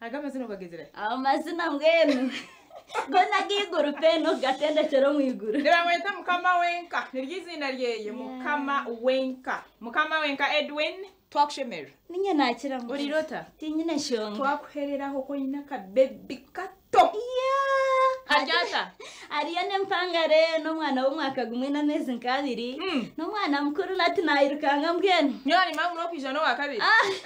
Agamazina ukagezera. Amazina mbwenu. Gona giguru peno gatendekero mu iguru. Ndyamusiimanta Mukamawenka. Nirgizina ryeye Mukamawenka. Mukamawenka Edwinnie twakushemera. Ninye nakira mu. Urirota. Tinyine shonga. Twakuhereraho ko nyina ka baby kato. Ajata. Ariane mpangare no mwana w'umwaka gumwe na mezi nkabiri. No mwana mukuru nati nayirukanga mbwenu. Nyoni mamu no kwijana wa kabiri.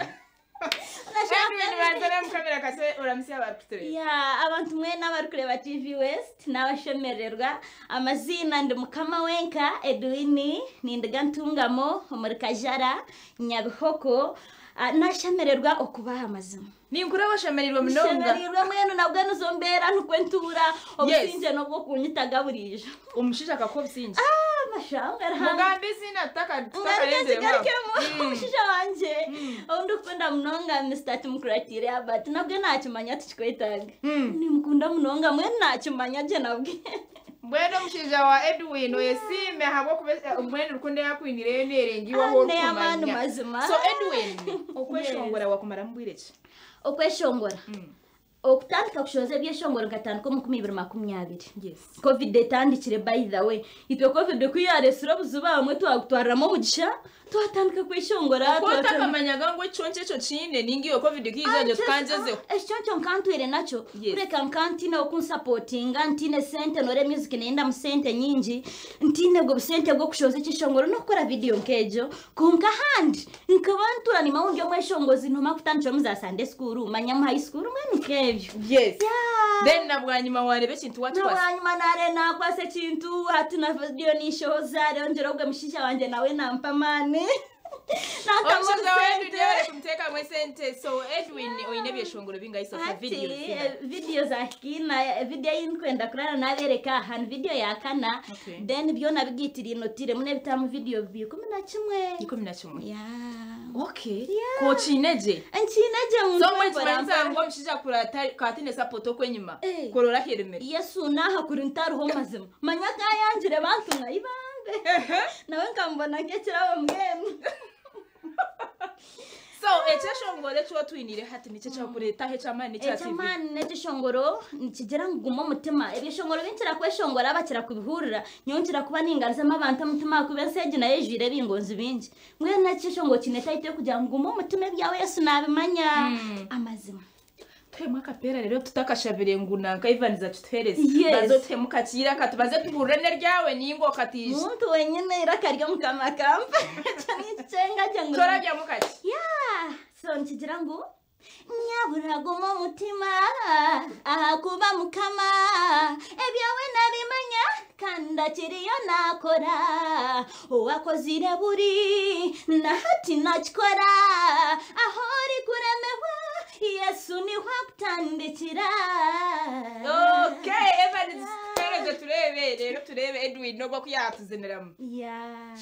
Edwinnie banzana mukamera kase uramusiya bakutere. Ya abantu mwe n'abarukureba TV West n'abashemererwa amazina ndi Mukamawenka Edwinnie nindagantungamo muri Kajara Nyabihoko nashemererwa okubaha amazina. Ninkura bashemerirwa munonga. Shemerirwa mwenu nabwo nuzombera nukwentura obusinje nobwo kunyitaga burije. Umushisha akakobusinje. Mashanga Mugambi sina takarenze mwa. Umushisha wanje. Ndukunda munonga Mr. Tumukuratire but nabwo nakimanya tukikwetaga. Nimukunda munonga mwenu nakimanya je nabwo. Mbweno mushija wa Edwinnie oyesime habo kubese mbwenu rukunde yakwinire nerengiwa ho kumanya. So Edwinnie okweshongora wakumara mbwireki. Okweshongora. Okutandika kushoze byeshongora gatandika mu 2020. Yes. Covid etandikire by the way. Itwe Covid kuyaresura buzuba amwe twagutwaramo mugisha twatandika kweshongora twatamanyaga ngo cyonce cyo cine ningiyo Covid kizaje twangezeho. Ecyonco nkantwire naco. Ureka nkantine okunsapotinga ntine sente nore music nenda mu sente nyingi ntine go sente go kushoze cyishongora no gukora video nkejo kunka handi nkabantura ni mawunjo mweshongozi ntoma kutandika mu za Sunday school manya mu high school mwe nkebyo. Yes. Then nabwanyuma warebe kintu watwase. Nabwanyuma nare nakwase kintu hatuna video nishoza rero njero bwa mushisha wanje nawe nampamane. Nakamza wewe ndiye kumteka mwesente. So Edwinnie oine byeshongoro bingaisa sa videos akina video yinkwenda kurana nabereka han video yakana then byo nabigitiri notire mune bitamu video bi 11 yeah. Okay. Ko chineje so mwemanza ngo mshija kura katine sapoto kwenyuma korora heremere Yesu naha kurintaru ho mazima manyaka yanjire bantu ngayibande nawe nkambona ngekirawo mwenu. So echeshongore cyo twinire hati nice cyo kureta he chamani cya TV. Chamani n'echeshongoro nikigera Guma Omutima ebishongoro binkira kweshongora abakira kubihurira nyongira kuba ningaza amabanta mutima kubenseje na yejire bingonzi bingi mwe n'echeshongo kineta ite kugira Guma Omutima byawe Yesu nabimanya amazima. Twemwe akapera rero tutakashabire ngunanka ivaniza tuthereze bazotemuka kira katubaze tuburene ryawe ningo katije muntu wenyene irakaryo mukamakamba cyane cenga cyangwa torajya mukaki so nkigira ngo nyabura Guma Omutima kuba mukama ebyawe nabimanya kanda kiriyo nakora wakozire buri na hati nakikora aho uri kuremewa Yesu ni wakutandikira. Okay, Evans tereze turebe rero turebe Edwinnie no gwa kuyatuzeneramu. Yeah.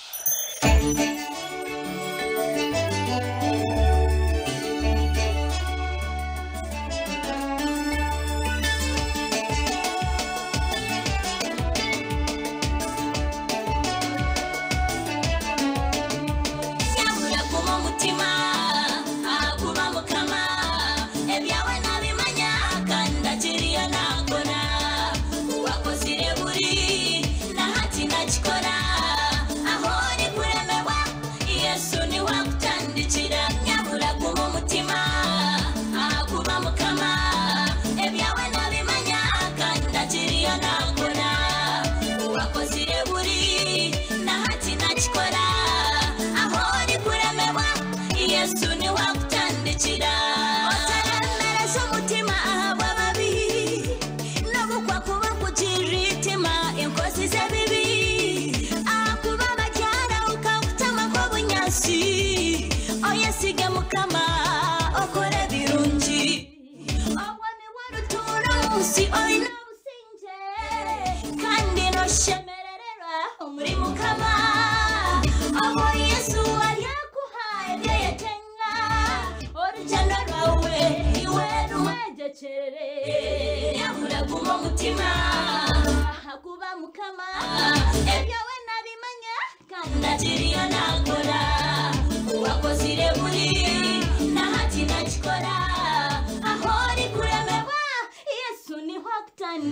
Guma Omutima kuba mukama ebyawe nabimanya kanda kiriyo nakora wakozire muri na hati nakikora aho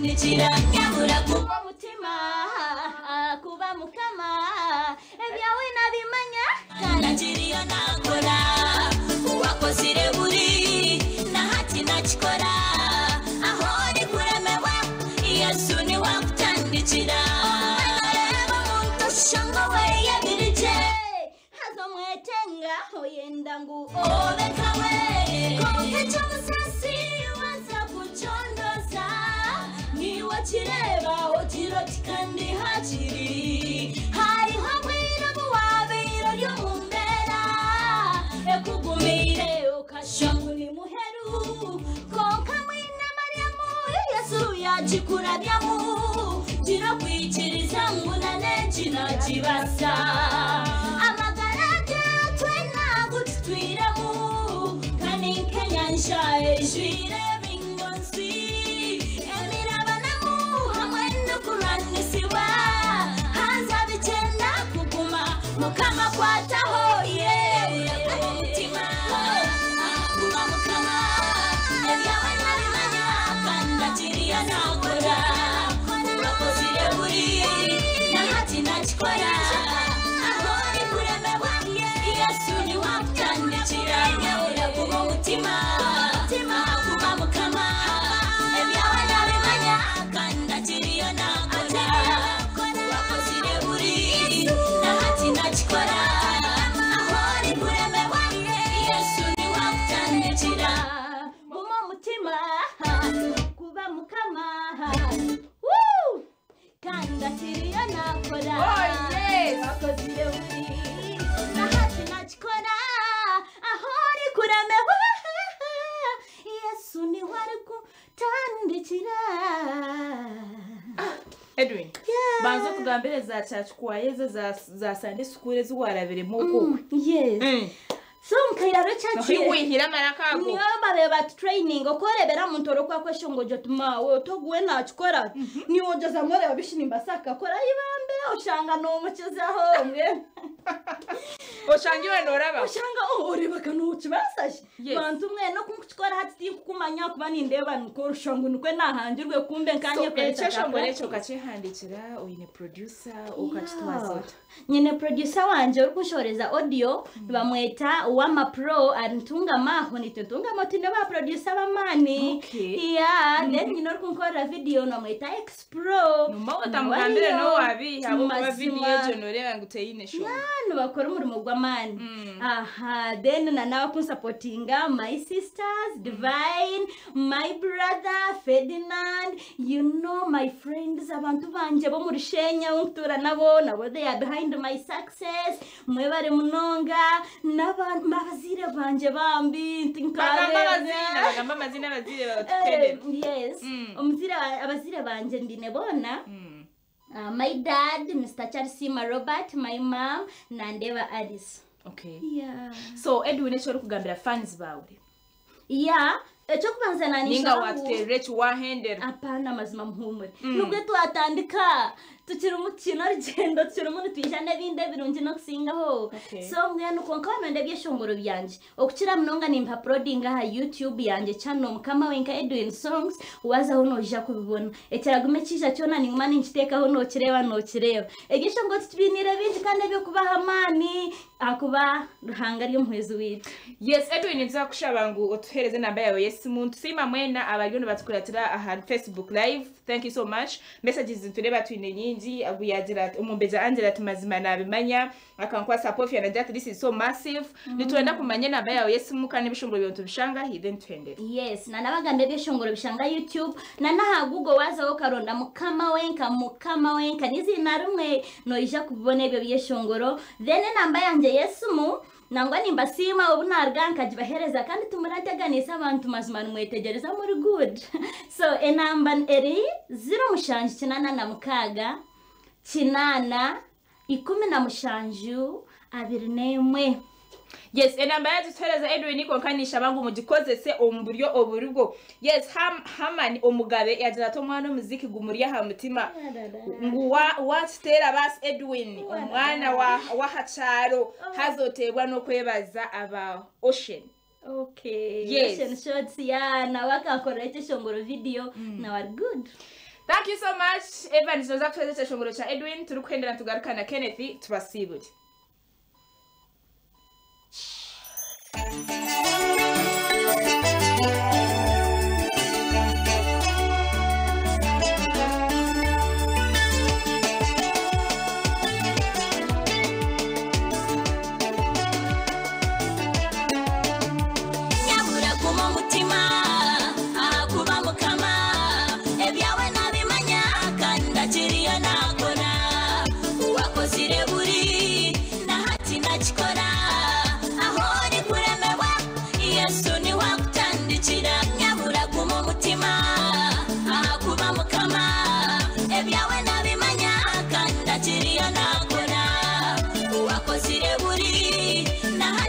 wakutandikira nyabura kuba mutima kuba mukama ebyawe nabimanya kanakiriyo nakora uwakozire buri nahati nakikora aho ni kuremewa yesu ni wakutandikira reba muntu shanga we yabirije hazo mwetenga oyenda ngu obekawe konkecha musasi waza kuchondoza ni wachireba otiroti kandi hachiri hari hamwira muwabiro lyomumbera ekugumire okashangu ni muheru konka mwina mariamu yesu yajikurabyamu tiro kwikiriza ngunane kina kibasa amagaraje twena gutwiramu kandi kenyansha ejwire bingonsi emirabanamu hamwe no kuranisiwa hanza bicenda kuguma mukama kwataho umutima guma mukama ebyawe nabimanya kandakiriya nakora urakozire buri nahati nakikora aho ni kuremewa yesu ni wakutandikira nyabura guma mutima guma mukama ebyawe nabimanya kandakiriya nakora urakozire buri nahati nakikora aho ni kuremewa yesu ni wakutandikira guma mutima kuba mukama kandatiriyo nakora akozire buri nahati nakikora aho ni kuremewa yesu ni wari kutandikira Edwin banzo kugambira za church kwayezo za Sunday school zuwarabire moko yes so mkairaro chachi wihira marakago niyo babeba training okorebera muntoro kwa kweshongo jotuma we togwe nakikora niyo jaza more babishinimba saka kora ibambe oshanga no mukizaho mwe oshangiwe noraba oshanga oreba kanu kibasashe bantu mwe no kunkikora hati kumanya kuba nindeba nko shangu nikwe nahangirwe kumbe nkanye kweta cheshongo lecho kachehandikira oyine producer okachitwaza nyine producer wanje uri kunshoreza audio bamweta wama pro antunga maho nitutunga motinde ba producer bamani yeah then nyine uri kunkora video no mweta X Pro numba tamugambira no wabi habo ba video generera nguteyine show no bakora umurimo gw'amani aha then na nawe kunsupportinga my sisters Divine, my brother Ferdinand, you know my friends abantu banje bo muri Shenya untura nabo they are behind my success mwe bari munonga n'abazire banje bambi bagamba amazina abazire batukende yes abazire banje ndinebona my dad Mr. Charisima Robert, my mom Nandeva Addis. Okay. Yeah. So Edwinnie choro kugambira fans bawe. Yeah. Echo kubanza ninga waterech wahender. Apana mazima muhumure. Nubwo twatandika tukiri umukino rigendo tukiri umuntu twijane binde birungi no kusingaho. So ngwe nuko nkamende byeshongoro byanje. Okukira munonga nimpa uploading ha YouTube yanje channel Mukamawenka Edwinnie Songs waza hono ija kubibona. Ekiragume kisha cyona ninguma ninchiteka hono kireba no kireba. Egishongo tubinira bindi kandi byo kubaha amani akuba ruhanga ryo muhezi witu. Yes Edwinnie nzakushabangu otuhereze namba yawe yes muntu sima mwena abaryone batukuratira aha Facebook live. Thank you so much. Messages ntureba twine nyingi aguyagira umumbeza Angela tumazima nabimanya akankwa support ya that this is so massive. Nituenda kumanya namba yawe yes mukane bishongoro byonto bishanga then twende. Yes na nabagambe bishongoro bishanga YouTube na naha Google waza okaronda Mukamawenka nizina rumwe no ija kubona ebyo byeshongoro then namba yanje yesumu nangwa nimbasima obunarganka jibahereza kandi tumurateganisa abantu mazima mwetegereza muri good. So enamba eri 0 kinana 10 21. Yes, enamba yaje twereza Edwinnie konkanisha bangu mugikozese omburyo oburubwo. Yes, hamani omugabe yagira to mwana muziki gumuriya ha mutima. Watera bas Edwinnie omwana wa hacharo hazotebwa no kwebaza aba Ocean. Okay. Yes. Ocean shots ya na wakakorete shongoro video na war good. Thank you so much. Evans noza kutuwezesha shongoro cha Edwin. Turukuendera tugaruka na Kenneth. Tubasibuli.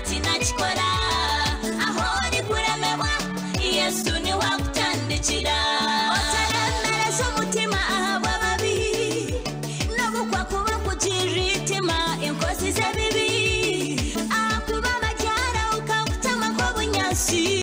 Yes, to new walk and the chida.